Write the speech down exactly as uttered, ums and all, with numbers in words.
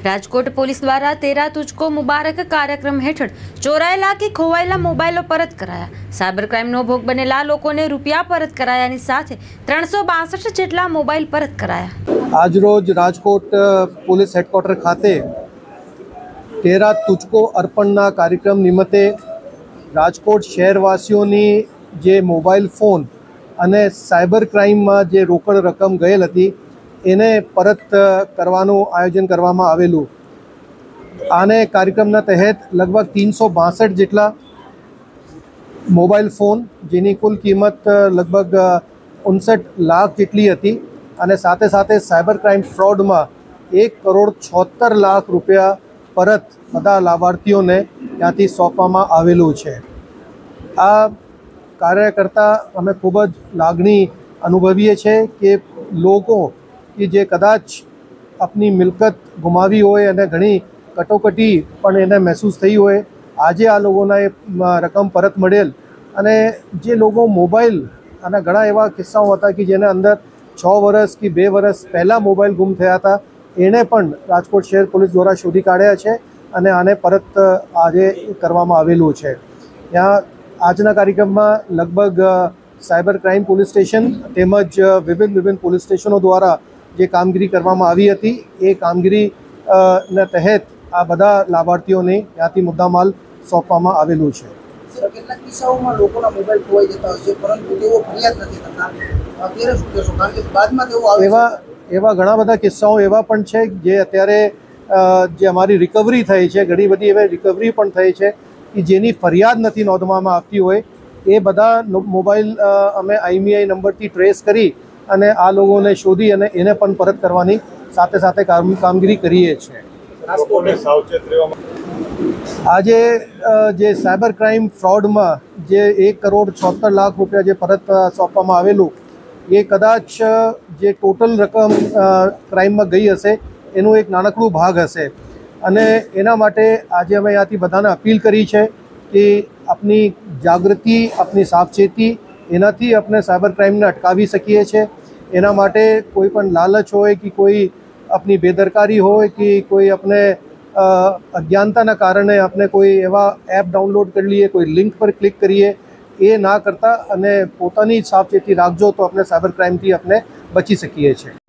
Rajkot police દ્વારા તેરા તુજકો મુબારક કાર્યક્રમ હેઠળ ચોરાયેલા કે ખોવાયેલા મોબાઈલો પરત કરાયા। સાયબર ક્રાઇમનો ભોગ બનેલા લોકોને રૂપિયા પરત કરાયાની સાથે ત્રણસો બાસઠ જેટલા મોબાઈલ પરત કરાયા। આજરોજ રાજકોટ પોલીસ હેડક્વાર્ટર ખાતે તેરા તુજકો અર્પણના કાર્યક્રમ નિમિત્તે રાજકોટ શહેરવાસીઓની જે મોબાઈલ ફોન અને સાયબર ક્રાઇમમાં જે રોકડ રકમ ગયેલ હતી એને પરત કરવાનું આયોજન કરવામાં આવેલું। આને કાર્યક્રમના તહેત લગભગ ત્રણસો બાસઠ જેટલા મોબાઈલ ફોન જેની કુલ કિંમત લગભગ ઉનસઠ લાખ જેટલી હતી અને સાથે સાથે સાયબર ક્રાઇમ ફ્રોડમાં એક કરોડ છોતેર લાખ રૂપિયા પરત બધા લાભાર્થીઓને ત્યાંથી સોંપવામાં આવેલું છે। આ કાર્ય કરતાં અમે ખૂબ જ લાગણી અનુભવીએ છીએ કે લોકો કે જે કદાચ આપની મિલકત ગુમાવી હોય અને ઘણી કટોકટી પણ એને મહેસૂસ થઈ હોય, આજે આ લોકોના એ રકમ પરત મળેલ અને જે લોકો મોબાઈલ અને ઘણા એવા કિસ્સાઓ હતા કે જેને અંદર છ વર્ષ કે બે વર્ષ પહેલાં મોબાઈલ ગુમ થયા હતા, એને પણ રાજકોટ શહેર પોલીસ દ્વારા શોધી કાઢ્યા છે અને આને પરત આજે કરવામાં આવેલું છે। ત્યાં આજના કાર્યક્રમમાં લગભગ સાયબર ક્રાઇમ પોલીસ સ્ટેશન તેમજ વિભિન્ન વિભિન્ન પોલીસ સ્ટેશનો દ્વારા જે કામગીરી કરવામાં આવી હતી એ કામગીરીના તહેત આ બધા લાભાર્થીઓને ત્યાંથી મુદ્દામાલ સોંપવામાં આવેલું છે। કેટલાક કિસ્સાઓમાં લોકોના મોબાઈલ ખોવાઈ જતા હોય છે પરંતુ તેઓ ફરિયાદ નથી કરતા, અત્યારે શું કહેશો? કારણ કે બાદમાં તેઓ આવે એવા એવા ઘણા બધા કિસ્સાઓ એવા પણ છે જે અત્યારે જે અમારી રિકવરી થઈ છે, ઘણી બધી એવી રિકવરી પણ થઈ છે કે જેની ફરિયાદ નથી નોંધવામાં આવતી હોય, એ બધા મોબાઈલ અમે આઈએમઈઆઈ નંબરથી ટ્રેસ કરી અને આ લોકોને શોધી અને એને પણ પરત કરવાની સાથે સાથે કામગીરી કરીએ છીએ। આજે જે સાયબર ક્રાઇમ ફ્રોડમાં જે એક કરોડ છોતેર લાખ રૂપિયા જે પરત સોંપવામાં આવેલું એ કદાચ જે ટોટલ રકમ ક્રાઇમમાં ગઈ હશે એનું એક નાનકડું ભાગ હશે અને એના માટે આજે અમે ત્યાંથી બધાને અપીલ કરી છે કે આપની જાગૃતિ, આપની સાવચેતી, એનાથી આપણે સાયબર ક્રાઇમને અટકાવી શકીએ છીએ। એના માટે કોઈ પણ લાલચ હોય કે કોઈ આપની બેદરકારી હોય કે કોઈ આપણે અજ્ઞાનતાના કારણે આપણે કોઈ એવા એપ ડાઉનલોડ કરી લઈએ, કોઈ લિંક પર ક્લિક કરીએ, એ ના કરતા અને પોતાની સાવચેતી રાખજો તો આપણે સાયબર ક્રાઇમથી આપણે બચી શકીએ છીએ।